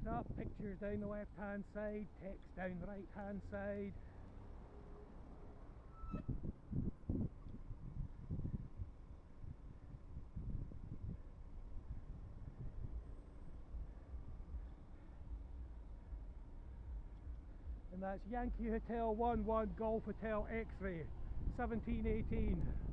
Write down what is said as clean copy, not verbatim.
up, pictures down the left hand side, text down the right hand side. And that's Yankee Hotel 11 Golf Hotel X-Ray 1718.